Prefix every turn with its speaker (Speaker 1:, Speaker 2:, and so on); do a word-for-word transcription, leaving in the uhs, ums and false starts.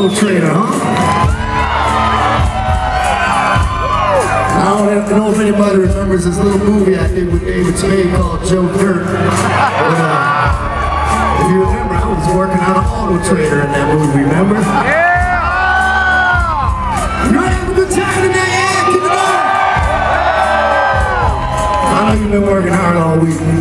Speaker 1: Auto Trader, huh? I don't know if anybody remembers this little movie I did with David Spade called Joe Dirt. But, uh, if you remember, I was working on an Auto Trader in that movie, remember? Yeah! You ready to have a good time tonight? Yeah, keep it going! I know you've been working hard all week.